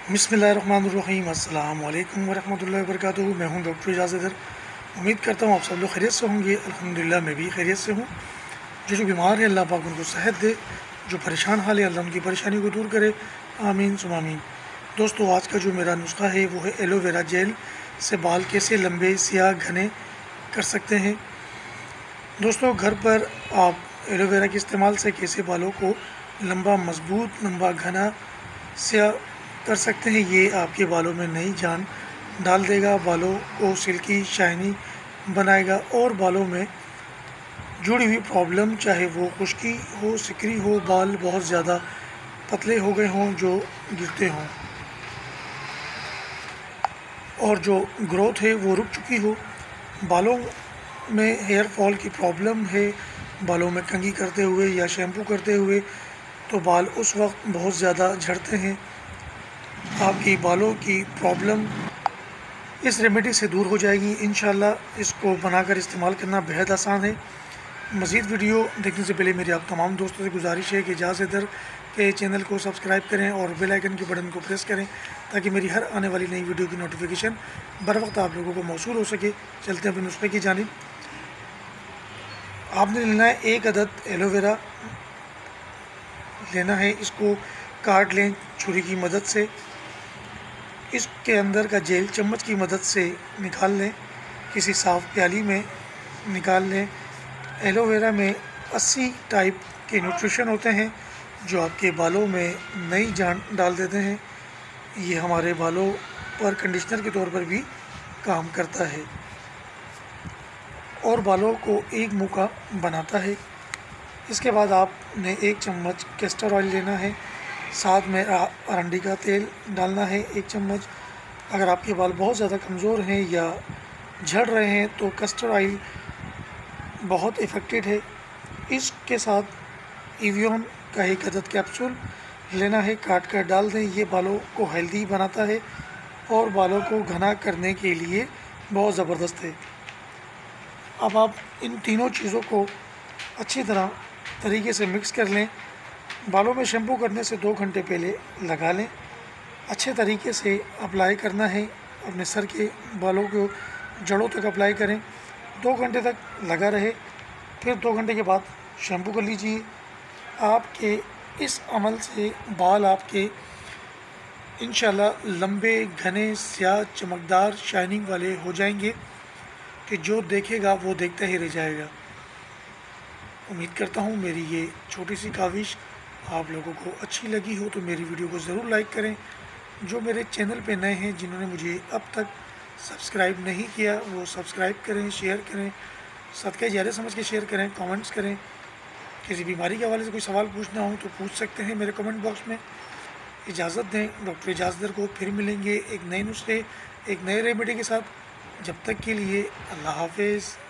बिस्मिल्लाहिर्रहमानिर्रहीम अस्सलाम वालेकुम वरहमतुल्लाहि वबरकातुहू। मैं हूं डॉक्टर इजाज़। उम्मीद करता हूं आप सब लोग खैरियत से होंगे। अल्हम्दुलिल्लाह मैं भी खैरियत से हूं। जो बीमार है अल्लाह पाक उनको सेहत दे, जो परेशान हाल है अल्लाह उनकी परेशानी को दूर करे, आमीन सुम आमीन। दोस्तों, आज का जो मेरा नुस्खा है वो है एलोवेरा जेल से बाल कैसे लंबे स्याह घने कर सकते हैं। दोस्तों, घर पर आप एलोवेरा के इस्तेमाल से कैसे बालों को लंबा, मजबूत, लंबा, घना, स्याह कर सकते हैं। ये आपके बालों में नई जान डाल देगा, बालों को सिल्की शाइनी बनाएगा और बालों में जुड़ी हुई प्रॉब्लम, चाहे वो खुश्की हो, सिकरी हो, बाल बहुत ज़्यादा पतले हो गए हों, जो गिरते हों, और जो ग्रोथ है वो रुक चुकी हो, बालों में हेयर फॉल की प्रॉब्लम है, बालों में कंघी करते हुए या शैम्पू करते हुए तो बाल उस वक्त बहुत ज़्यादा झड़ते हैं। आपकी बालों की प्रॉब्लम इस रेमेडी से दूर हो जाएगी इंशाल्लाह। इसको बनाकर इस्तेमाल करना बेहद आसान है। मज़ीद वीडियो देखने से पहले मेरी आप तमाम दोस्तों से गुजारिश है कि इजाज़ इधर के चैनल को सब्सक्राइब करें और बेल आइकन के बटन को प्रेस करें ताकि मेरी हर आने वाली नई वीडियो की नोटिफिकेशन बर वक्त आप लोगों को मौसूल हो सके। चलते हैं अपने नुस्खे की जानिब। आपने लेना है 1 अदद एलोवेरा लेना है। इसको काट लें छुरी की मदद से। इसके अंदर का जेल चम्मच की मदद से निकाल लें, किसी साफ़ प्याली में निकाल लें। एलोवेरा में 80 टाइप के न्यूट्रिशन होते हैं जो आपके बालों में नई जान डाल देते हैं। ये हमारे बालों पर कंडीशनर के तौर पर भी काम करता है और बालों को एक मुँह का बनाता है। इसके बाद आपने 1 चम्मच कैस्टर ऑयल लेना है, साथ में अरंडी का तेल डालना है 1 चम्मच। अगर आपके बाल बहुत ज़्यादा कमज़ोर हैं या झड़ रहे हैं तो कैस्टर ऑयल बहुत इफ़ेक्टिव है। इसके साथ एवियन का 1 अदद कैप्सूल लेना है, काट कर डाल दें। ये बालों को हेल्दी बनाता है और बालों को घना करने के लिए बहुत ज़बरदस्त है। अब आप इन तीनों चीज़ों को अच्छी तरीके से मिक्स कर लें। बालों में शैम्पू करने से 2 घंटे पहले लगा लें। अच्छे तरीके से अप्लाई करना है, अपने सर के बालों को जड़ों तक अप्लाई करें, 2 घंटे तक लगा रहे, फिर 2 घंटे के बाद शैम्पू कर लीजिए। आपके इस अमल से बाल आपके इंशाल्लाह लंबे, घने, स्याह, चमकदार, शाइनिंग वाले हो जाएंगे कि जो देखेगा वो देखता ही रह जाएगा। उम्मीद करता हूँ मेरी ये छोटी सी काविश आप लोगों को अच्छी लगी हो तो मेरी वीडियो को ज़रूर लाइक करें। जो मेरे चैनल पे नए हैं, जिन्होंने मुझे अब तक सब्सक्राइब नहीं किया, वो सब्सक्राइब करें, शेयर करें, सदका जारिया समझ के शेयर करें, कमेंट्स करें। किसी बीमारी के हवाले से कोई सवाल पूछना हो तो पूछ सकते हैं मेरे कमेंट बॉक्स में। इजाज़त दें, डॉक्टर इजाज़ को फिर मिलेंगे एक नए नुस्खे, एक नए रेमेडी के साथ। जब तक के लिए अल्लाह हाफिज़।